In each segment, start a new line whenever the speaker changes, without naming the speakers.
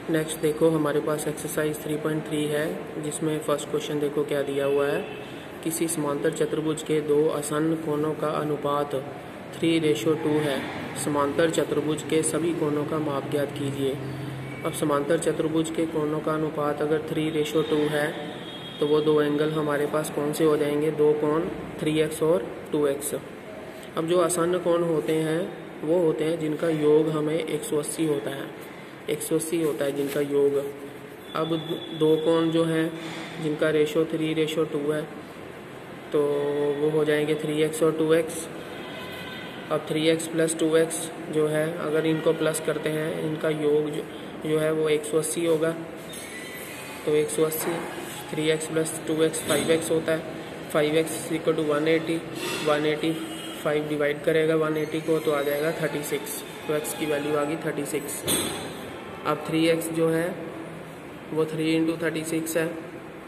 Next देखो हमारे पास exercise 3.3 है, जिसमें फर्स्ट क्वेश्चन देखो क्या दिया हुआ है। किसी समांतर चतुर्भुज के दो आसन्न कोणों का अनुपात 3:2 है। समांतर चतुर्भुज के सभी कोणों का माप ज्ञात कीजिए। अब समांतर चतुर्भुज के कोणों का अनुपात अगर 3:2 है तो वो दो एंगल हमारे पास कौन से हो जाएंगे, दो कोण 3x और 2x। अब जो आसन्न कोण होते हैं वो होते हैं जिनका योग हमें 180 होता है, 180 होता है जिनका योग। अब दो कोण जो है जिनका रेशो 3:2 है तो वो हो जाएंगे 3x और 2x। अब 3x प्लस 2x जो है अगर इनको प्लस करते हैं इनका योग जो है वो 180 होगा। तो 180 3x प्लस 2x 5x होता है। 5x इक्वल टू 180, 185 डिवाइड करेगा 180 को तो आ जाएगा 36। तो x की वैल्यू आ गई 36। अब 3x जो है वो 3 इंटू 36 है।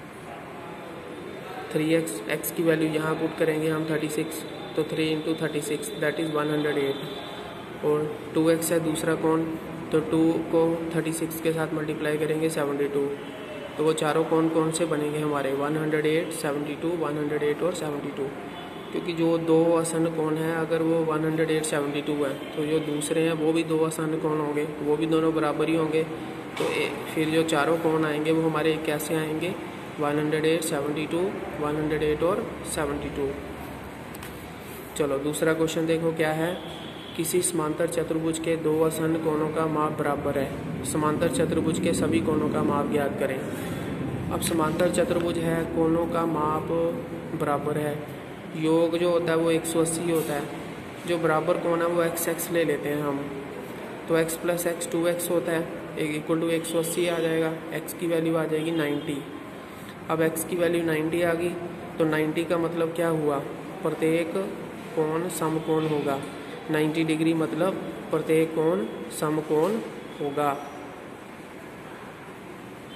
3x x की वैल्यू यहाँ पुट करेंगे हम 36, तो 3 इंटू 36 दैट इज़ 108। और 2x है दूसरा कोण, तो 2 को 36 के साथ मल्टीप्लाई करेंगे 72। तो वो चारों कोण कौन से बनेंगे हमारे 108, 72, 108 और 72। क्योंकि जो दो आसन्न कोण हैं अगर वो 108, 72 है तो जो दूसरे हैं वो भी दो आसन्न कोण होंगे, वो भी दोनों बराबर ही होंगे। तो फिर जो चारों कोण आएंगे वो हमारे कैसे आएंगे, 108, 72, 108 और 72। चलो दूसरा क्वेश्चन देखो क्या है। किसी समांतर चतुर्भुज के दो आसन्न कोणों का माप बराबर है। समांतर चतुर्भुज के सभी कोणों का माप ज्ञात करें। अब समांतर चतुर्भुज है, कोणों का माप बराबर है, योग जो होता है वो 180 होता है। जो बराबर कोण है वो x ले लेते हैं हम, तो x प्लस x 2x होता है, इक्वल टू 180 आ जाएगा। x की वैल्यू आ जाएगी 90। अब x की वैल्यू 90 आ गई तो 90 का मतलब क्या हुआ, प्रत्येक कोण समकोण होगा। 90 डिग्री मतलब प्रत्येक कोण समकोण होगा।